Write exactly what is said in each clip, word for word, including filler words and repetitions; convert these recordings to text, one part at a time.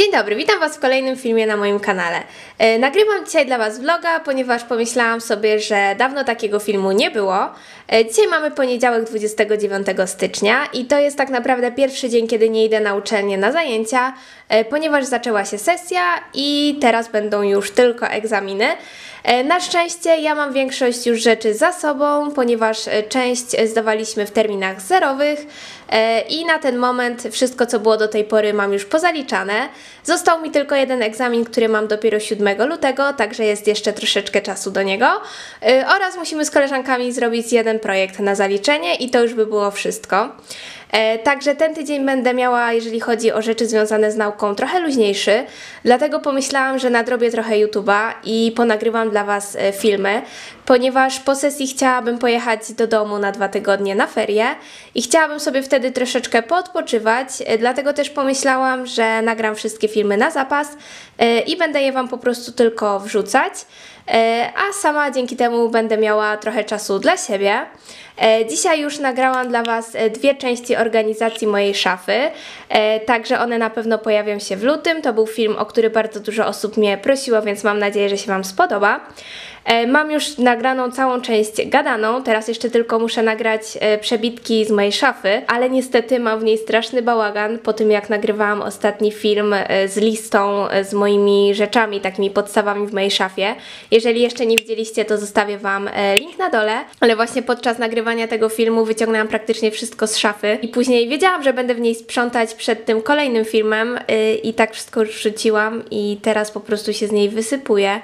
Dzień dobry, witam Was w kolejnym filmie na moim kanale. E, nagrywam dzisiaj dla Was vloga, ponieważ pomyślałam sobie, że dawno takiego filmu nie było. E, dzisiaj mamy poniedziałek dwudziestego dziewiątego stycznia i to jest tak naprawdę pierwszy dzień, kiedy nie idę na uczelnię na zajęcia, e, ponieważ zaczęła się sesja i teraz będą już tylko egzaminy. E, na szczęście ja mam większość już rzeczy za sobą, ponieważ część zdawaliśmy w terminach zerowych e, i na ten moment wszystko, co było do tej pory, mam już pozaliczane. Został mi tylko jeden egzamin, który mam dopiero siódmego lutego, także jest jeszcze troszeczkę czasu do niego. Yy, oraz musimy z koleżankami zrobić jeden projekt na zaliczenie i to już by było wszystko. E, także ten tydzień będę miała, jeżeli chodzi o rzeczy związane z nauką, trochę luźniejszy, dlatego pomyślałam, że nadrobię trochę YouTube'a i ponagrywam dla Was e, filmy, ponieważ po sesji chciałabym pojechać do domu na dwa tygodnie na ferie i chciałabym sobie wtedy troszeczkę poodpoczywać, e, dlatego też pomyślałam, że nagram wszystkie filmy na zapas e, i będę je Wam po prostu tylko wrzucać, e, a sama dzięki temu będę miała trochę czasu dla siebie. Dzisiaj już nagrałam dla Was dwie części organizacji mojej szafy, także one na pewno pojawią się w lutym. To był film, o który bardzo dużo osób mnie prosiło, więc mam nadzieję, że się Wam spodoba. Mam już nagraną całą część gadaną, teraz jeszcze tylko muszę nagrać przebitki z mojej szafy, ale niestety mam w niej straszny bałagan po tym, jak nagrywałam ostatni film z listą z moimi rzeczami, takimi podstawami w mojej szafie. Jeżeli jeszcze nie widzieliście, to zostawię Wam link na dole, ale właśnie podczas nagrywania tego filmu wyciągnęłam praktycznie wszystko z szafy i później wiedziałam, że będę w niej sprzątać przed tym kolejnym filmem i tak wszystko rzuciłam i teraz po prostu się z niej wysypuje.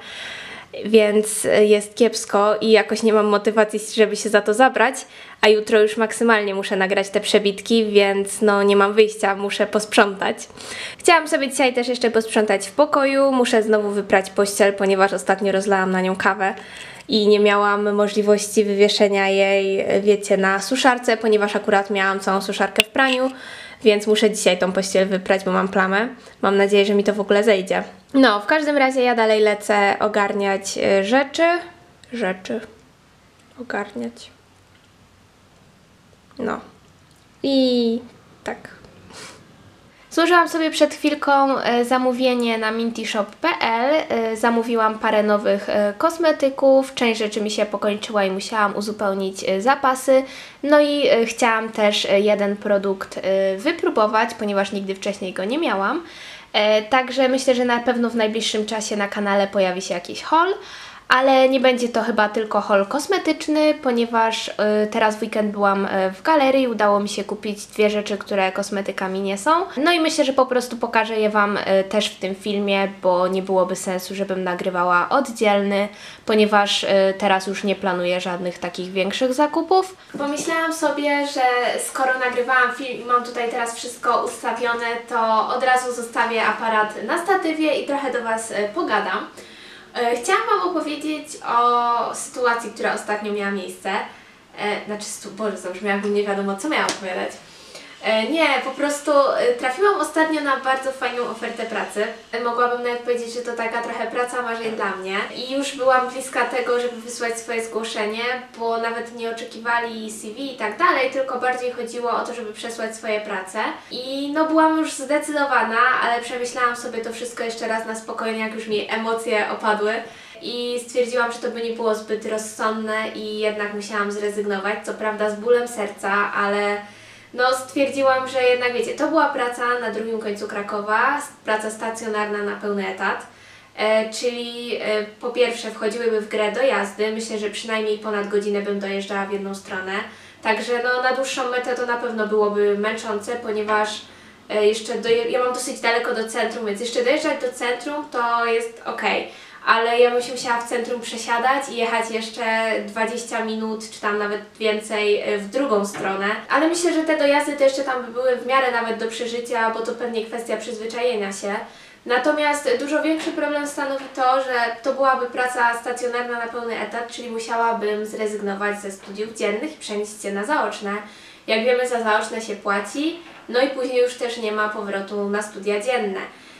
Więc jest kiepsko i jakoś nie mam motywacji, żeby się za to zabrać, a jutro już maksymalnie muszę nagrać te przebitki, więc no nie mam wyjścia, muszę posprzątać. Chciałam sobie dzisiaj też jeszcze posprzątać w pokoju, muszę znowu wyprać pościel, ponieważ ostatnio rozlałam na nią kawę i nie miałam możliwości wywieszenia jej, wiecie, na suszarce, ponieważ akurat miałam całą suszarkę w praniu, więc muszę dzisiaj tą pościel wyprać, bo mam plamę. Mam nadzieję, że mi to w ogóle zejdzie. No, w każdym razie ja dalej lecę ogarniać rzeczy. Rzeczy. Ogarniać. No. I tak. Złożyłam sobie przed chwilką zamówienie na mintyshop kropka pe el. Zamówiłam parę nowych kosmetyków, część rzeczy mi się pokończyła i musiałam uzupełnić zapasy. No i chciałam też jeden produkt wypróbować, ponieważ nigdy wcześniej go nie miałam. Także myślę, że na pewno w najbliższym czasie na kanale pojawi się jakiś haul. Ale nie będzie to chyba tylko haul kosmetyczny, ponieważ y, teraz w weekend byłam y, w galerii, udało mi się kupić dwie rzeczy, które kosmetykami nie są. No i myślę, że po prostu pokażę je Wam y, też w tym filmie, bo nie byłoby sensu, żebym nagrywała oddzielny, ponieważ y, teraz już nie planuję żadnych takich większych zakupów. Pomyślałam sobie, że skoro nagrywałam film i mam tutaj teraz wszystko ustawione, to od razu zostawię aparat na statywie i trochę do Was y, pogadam. Chciałam Wam opowiedzieć o sytuacji, która ostatnio miała miejsce. E, znaczy, Boże, zabrzmiałabym nie wiadomo, co miałam opowiadać. E, nie, po prostu trafiłam ostatnio na bardzo fajną ofertę pracy. E, mogłabym nawet powiedzieć, że to taka trochę praca marzeń dla mnie. I już byłam bliska tego, żeby wysłać swoje zgłoszenie, bo nawet nie oczekiwali C V i tak dalej, tylko bardziej chodziło o to, żeby przesłać swoje prace. I no byłam już zdecydowana, ale przemyślałam sobie to wszystko jeszcze raz na spokojnie, jak już mi emocje opadły. I stwierdziłam, że to by nie było zbyt rozsądne i jednak musiałam zrezygnować, co prawda z bólem serca, ale no stwierdziłam, że jednak wiecie, to była praca na drugim końcu Krakowa, praca stacjonarna na pełny etat, e, czyli e, po pierwsze wchodziłyby w grę dojazdy, myślę, że przynajmniej ponad godzinę bym dojeżdżała w jedną stronę, także no na dłuższą metę to na pewno byłoby męczące, ponieważ e, jeszcze ja mam dosyć daleko do centrum, więc jeszcze dojeżdżać do centrum to jest ok. Ale ja bym się musiała w centrum przesiadać i jechać jeszcze dwadzieścia minut, czy tam nawet więcej w drugą stronę. Ale myślę, że te dojazdy to jeszcze tam by były w miarę nawet do przeżycia, bo to pewnie kwestia przyzwyczajenia się. Natomiast dużo większy problem stanowi to, że to byłaby praca stacjonarna na pełny etat, czyli musiałabym zrezygnować ze studiów dziennych i przenieść się na zaoczne. Jak wiemy, za zaoczne się płaci, no i później już też nie ma powrotu na studia dzienne.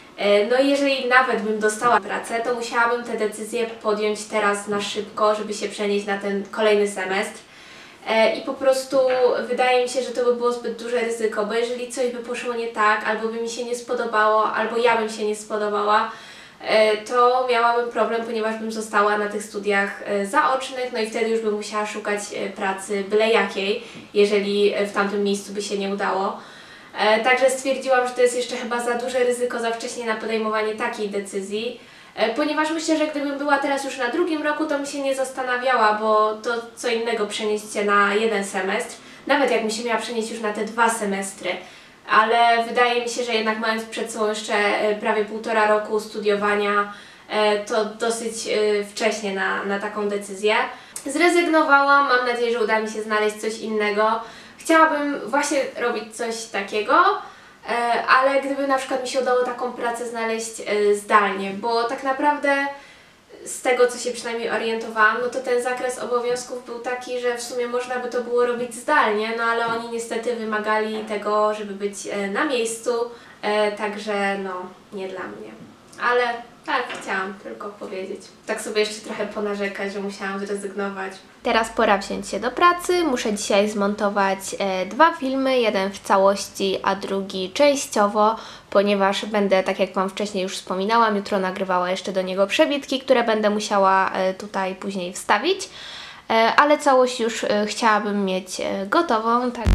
No i jeżeli nawet bym dostała pracę, to musiałabym te decyzje podjąć teraz na szybko, żeby się przenieść na ten kolejny semestr. i po prostu wydaje mi się, że to by było zbyt duże ryzyko, bo jeżeli coś by poszło nie tak, albo by mi się nie spodobało, albo ja bym się nie spodobała, to miałabym problem, ponieważ bym została na tych studiach zaocznych, no i wtedy już bym musiała szukać pracy byle jakiej, jeżeli w tamtym miejscu by się nie udało. Także stwierdziłam, że to jest jeszcze chyba za duże ryzyko za wcześnie na podejmowanie takiej decyzji, ponieważ myślę, że gdybym była teraz już na drugim roku, to bym się nie zastanawiała, bo to co innego przenieść się na jeden semestr, nawet jakbym się miała przenieść już na te dwa semestry. Ale wydaje mi się, że jednak mając przed sobą jeszcze prawie półtora roku studiowania, to dosyć wcześnie na, na taką decyzję. Zrezygnowałam, mam nadzieję, że uda mi się znaleźć coś innego. Chciałabym właśnie robić coś takiego, ale gdyby na przykład mi się udało taką pracę znaleźć zdalnie, bo tak naprawdę z tego, co się przynajmniej orientowałam, no to ten zakres obowiązków był taki, że w sumie można by to było robić zdalnie, no ale oni niestety wymagali tego, żeby być na miejscu, także no, nie dla mnie. Ale tak, chciałam tylko powiedzieć. Tak sobie jeszcze trochę ponarzekać, że musiałam zrezygnować. Teraz pora wziąć się do pracy. Muszę dzisiaj zmontować e, dwa filmy, jeden w całości, a drugi częściowo, ponieważ będę, tak jak Wam wcześniej już wspominałam, jutro nagrywała jeszcze do niego przebitki, które będę musiała e, tutaj później wstawić, e, ale całość już e, chciałabym mieć e, gotową. Tak.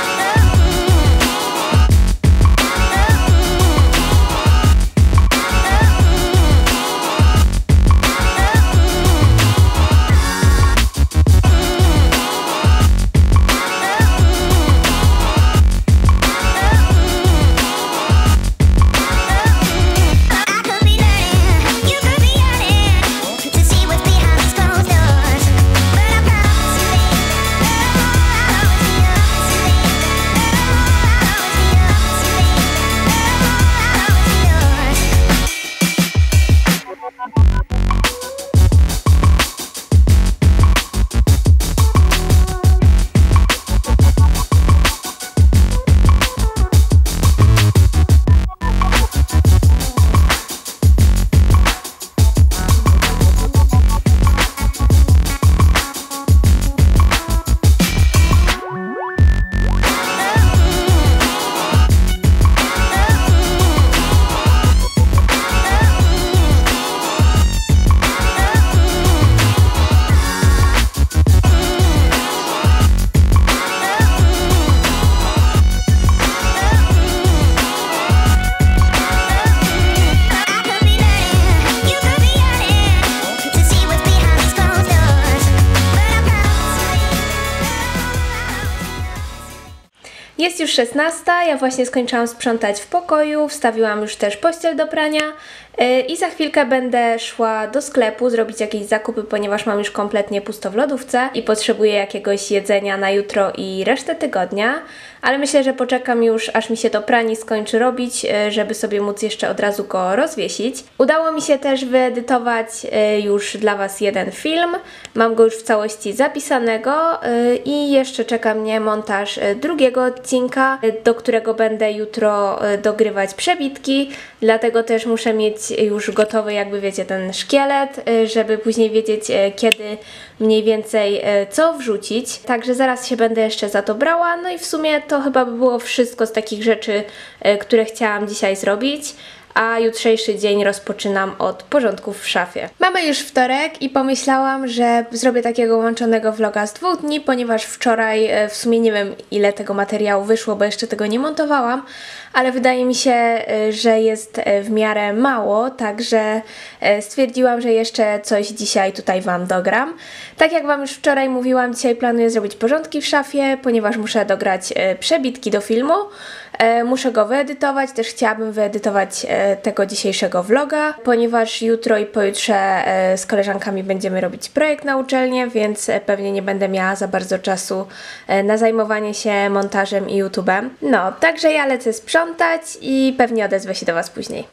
Jest już szesnasta, ja właśnie skończyłam sprzątać w pokoju, wstawiłam już też pościel do prania yy, i za chwilkę będę szła do sklepu zrobić jakieś zakupy, ponieważ mam już kompletnie pusto w lodówce i potrzebuję jakiegoś jedzenia na jutro i resztę tygodnia, ale myślę, że poczekam już, aż mi się to pranie skończy robić, yy, żeby sobie móc jeszcze od razu go rozwiesić. Udało mi się też wyedytować yy, już dla Was jeden film, mam go już w całości zapisanego yy, i jeszcze czeka mnie montaż yy, drugiego odcinka, do którego będę jutro dogrywać przebitki, dlatego też muszę mieć już gotowy, jakby wiecie, ten szkielet, żeby później wiedzieć, kiedy mniej więcej co wrzucić. Także zaraz się będę jeszcze za to brała, no i w sumie to chyba by było wszystko z takich rzeczy, które chciałam dzisiaj zrobić. A jutrzejszy dzień rozpoczynam od porządków w szafie. Mamy już wtorek i pomyślałam, że zrobię takiego łączonego vloga z dwóch dni, ponieważ wczoraj w sumie nie wiem, ile tego materiału wyszło, bo jeszcze tego nie montowałam, ale wydaje mi się, że jest w miarę mało, także stwierdziłam, że jeszcze coś dzisiaj tutaj Wam dogram. Tak jak Wam już wczoraj mówiłam, dzisiaj planuję zrobić porządki w szafie, ponieważ muszę dograć przebitki do filmu. Muszę go wyedytować, też chciałabym wyedytować tego dzisiejszego vloga, ponieważ jutro i pojutrze z koleżankami będziemy robić projekt na uczelnię, więc pewnie nie będę miała za bardzo czasu na zajmowanie się montażem i YouTube'em. No, także ja lecę sprzątać i pewnie odezwę się do Was później.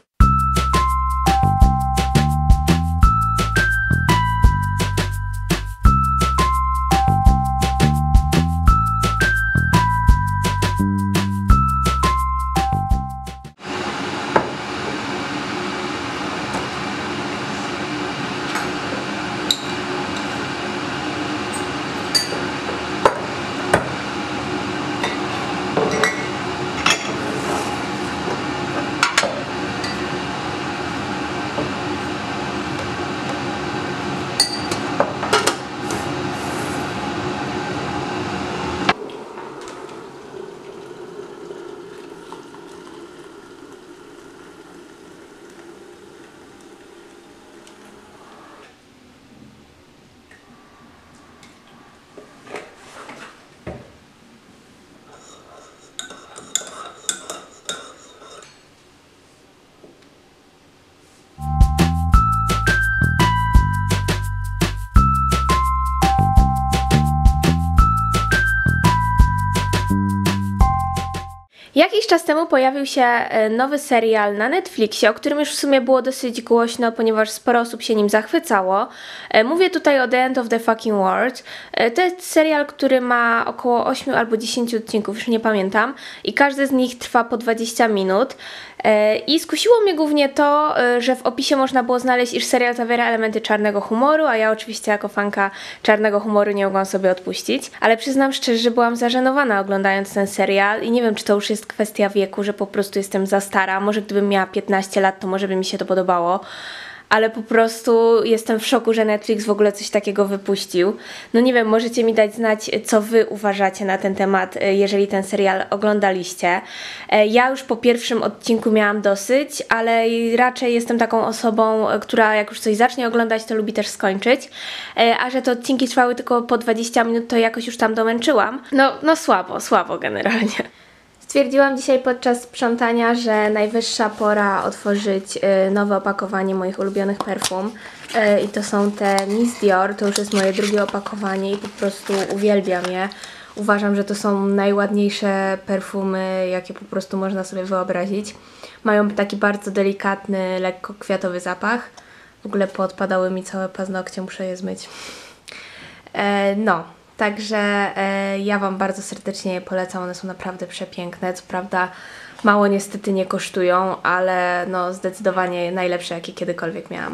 Jakiś czas temu pojawił się nowy serial na Netflixie, o którym już w sumie było dosyć głośno, ponieważ sporo osób się nim zachwycało. Mówię tutaj o The End of the Fucking World. To jest serial, który ma około ośmiu albo dziesięciu odcinków, już nie pamiętam, i każdy z nich trwa po dwadzieścia minut. I skusiło mnie głównie to, że w opisie można było znaleźć, iż serial zawiera elementy czarnego humoru, a ja oczywiście jako fanka czarnego humoru nie mogłam sobie odpuścić. Ale przyznam szczerze, że byłam zażenowana oglądając ten serial i nie wiem, czy to już jest kwestia wieku, że po prostu jestem za stara. Może gdybym miała piętnaście lat, to może by mi się to podobało. Ale po prostu jestem w szoku, że Netflix w ogóle coś takiego wypuścił. No nie wiem, możecie mi dać znać, co wy uważacie na ten temat, jeżeli ten serial oglądaliście. Ja już po pierwszym odcinku miałam dosyć, ale raczej jestem taką osobą, która jak już coś zacznie oglądać, to lubi też skończyć. A że te odcinki trwały tylko po dwadzieścia minut, to jakoś już tam domęczyłam. No, no słabo, słabo generalnie. Stwierdziłam dzisiaj podczas sprzątania, że najwyższa pora otworzyć y, nowe opakowanie moich ulubionych perfum. Y, I to są te Miss Dior, to już jest moje drugie opakowanie i po prostu uwielbiam je. Uważam, że to są najładniejsze perfumy, jakie po prostu można sobie wyobrazić. Mają taki bardzo delikatny, lekko kwiatowy zapach. W ogóle poodpadały mi całe paznokcie, muszę je zmyć. E, no. Także e, ja Wam bardzo serdecznie je polecam, one są naprawdę przepiękne, co prawda mało niestety nie kosztują, ale no zdecydowanie najlepsze, jakie kiedykolwiek miałam.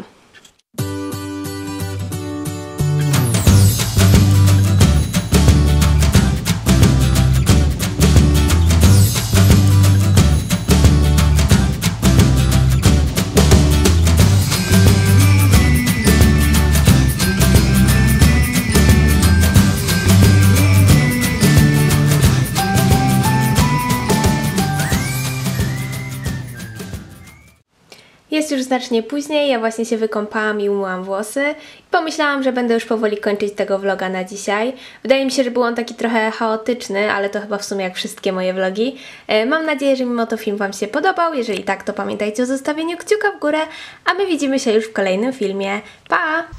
Jest już znacznie później, ja właśnie się wykąpałam i umyłam włosy i pomyślałam, że będę już powoli kończyć tego vloga na dzisiaj. Wydaje mi się, że był on taki trochę chaotyczny, ale to chyba w sumie jak wszystkie moje vlogi. Mam nadzieję, że mimo to film Wam się podobał. Jeżeli tak, to pamiętajcie o zostawieniu kciuka w górę, a my widzimy się już w kolejnym filmie. Pa!